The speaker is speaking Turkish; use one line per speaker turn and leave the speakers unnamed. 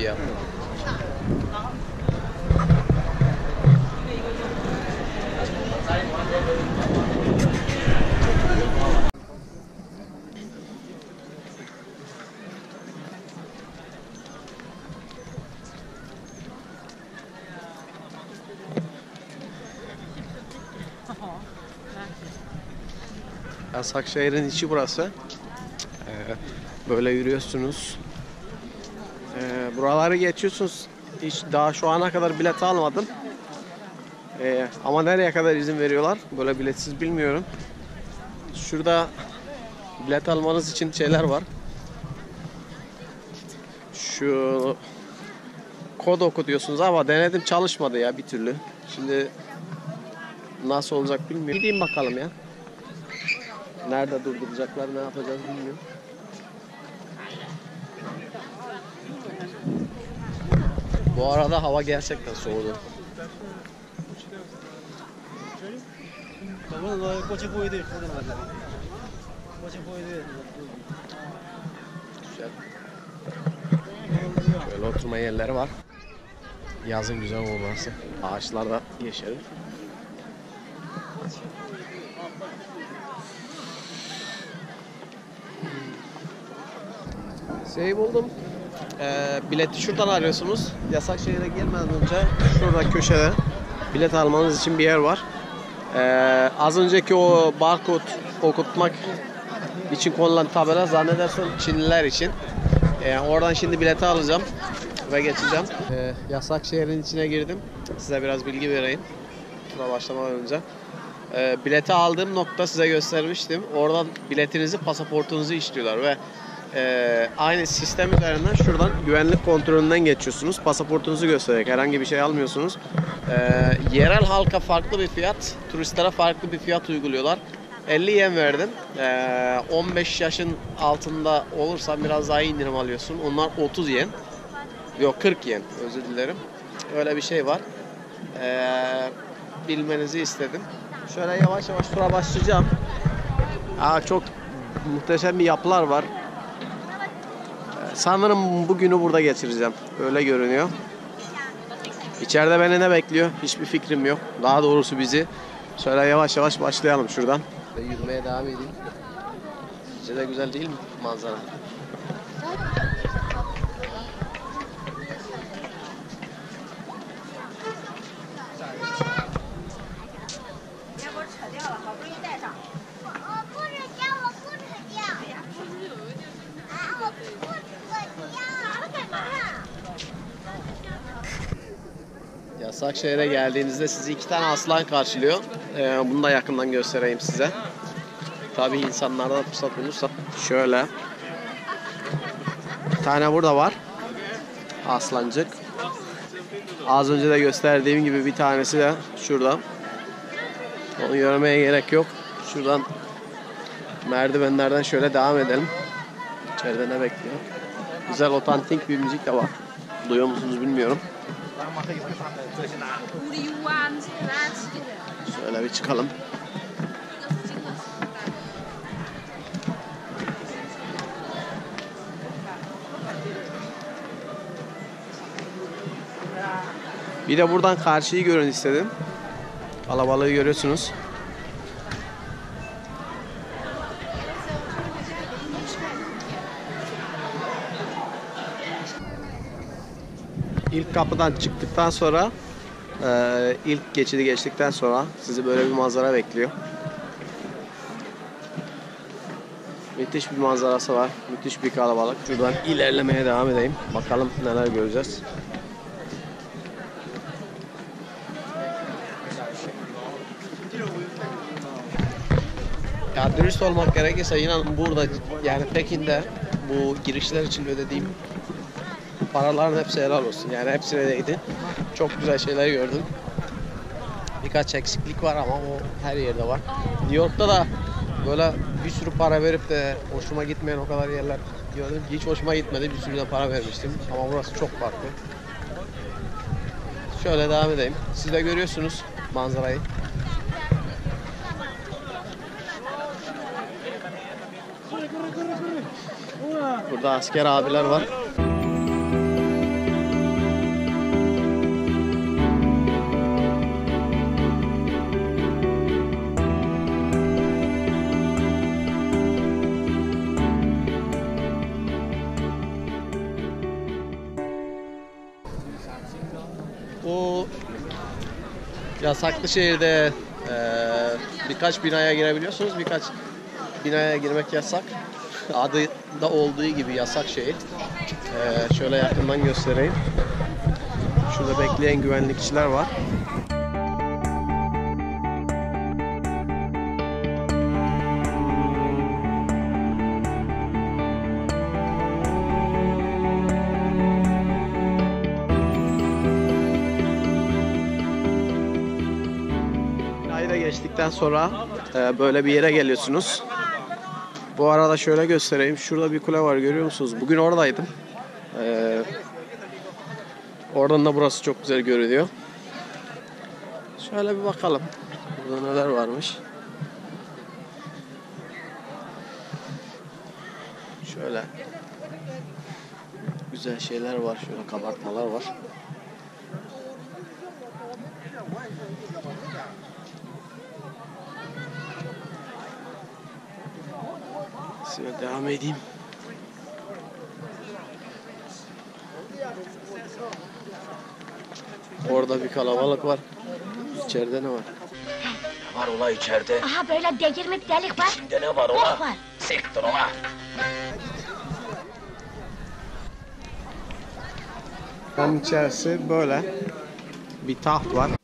ya. Başakşehir'in içi burası. Böyle yürüyorsunuz. Buraları geçiyorsunuz. Hiç daha şu ana kadar bilet almadım. Ama nereye kadar izin veriyorlar? Böyle biletsiz bilmiyorum. Şurada bilet almanız için şeyler var. Şu kod okutuyorsunuz ama denedim, çalışmadı ya bir türlü. Şimdi nasıl olacak bilmiyorum. Gideyim bakalım ya. Nerede durduracaklar, ne yapacağız bilmiyorum. Bu arada hava gerçekten soğudu. Güzel. Böyle oturma yerleri var. Yazın güzel olması. Ağaçlar da yeşil. Buldum. Bileti şuradan arıyorsunuz. Başakşehir'e gelmeden önce şurada köşede bilet almanız için bir yer var. Az önceki o barkod okutmak için konulan tabela zannedersem Çinliler için. Oradan şimdi bileti alacağım ve geçeceğim. Başakşehir'in içine girdim. Size biraz bilgi vereyim. Tura başlamadan önce. Bileti aldığım nokta size göstermiştim. Oradan biletinizi, pasaportunuzu işliyorlar ve aynı sistem üzerinden şuradan güvenlik kontrolünden geçiyorsunuz. Pasaportunuzu göstererek herhangi bir şey almıyorsunuz. Yerel halka farklı bir fiyat, turistlere farklı bir fiyat uyguluyorlar. 50 yen verdim. 15 yaşın altında olursan biraz daha indirim alıyorsun. Onlar 30 yen. Yok 40 yen, özür dilerim. Öyle bir şey var. Bilmenizi istedim. Şöyle yavaş yavaş tura başlayacağım. Çok muhteşem bir yapılar var. Sanırım bugünü burada geçireceğim. Öyle görünüyor. İçeride beni ne bekliyor? Hiçbir fikrim yok. Daha doğrusu bizi. Şöyle yavaş yavaş başlayalım şuradan. Ve yürümeye devam edeyim. Sizce de güzel değil mi manzara? Başakşehir'e geldiğinizde sizi 2 tane aslan karşılıyor. Bunu da yakından göstereyim size. Tabii insanlardan fırsat bulursa. Şöyle. Bir tane burada var. Aslancık. Az önce de gösterdiğim gibi bir tanesi de şurada. Onu görmeye gerek yok. Şuradan merdivenlerden şöyle devam edelim. İçeride ne bekliyor? Güzel otantik bir müzik de var. Duyuyor musunuz bilmiyorum. Şöyle bir çıkalım. Bir de buradan karşıyı görün istedim. Kalabalığı görüyorsunuz. İlk kapıdan çıktıktan sonra ilk geçidi geçtikten sonra sizi böyle bir manzara bekliyor. Müthiş bir manzarası var. Müthiş bir kalabalık. Şuradan ilerlemeye devam edeyim. Bakalım neler göreceğiz. Ya dürüst olmak gerekirse inan burada yani Pekin'de bu girişler için ödediğim paraların hepsi helal olsun. Yani hepsine değdi. Çok güzel şeyler gördüm. Birkaç eksiklik var ama o her yerde var. New York'ta da böyle bir sürü para verip de hoşuma gitmeyen o kadar yerler gördüm. Hiç hoşuma gitmedi. Bir sürü de para vermiştim. Ama burası çok farklı. Şöyle devam edeyim. Siz de görüyorsunuz manzarayı. Burada asker abiler var. Yasaklı şehirde birkaç binaya girebiliyorsunuz. Birkaç binaya girmek yasak. Adı da olduğu gibi yasak şehir. Şöyle yakından göstereyim. Şurada bekleyen güvenlikçiler var. Binayı geçtikten sonra böyle bir yere geliyorsunuz. Bu arada şöyle göstereyim. Şurada bir kule var, görüyor musunuz? Bugün oradaydım. Oradan da burası çok güzel görünüyor. Şöyle bir bakalım. Burada neler varmış. Şöyle güzel şeyler var. Şöyle kabartmalar var. Şöyle devam edeyim. Orada bir kalabalık var. İçeride ne var?
Ne var ola içeride?
Aha böyle delirmek delik var.
İçinde ne var
Bok
ola?
var.
Siktir ola.
Onun içerisi böyle. Bir taht var.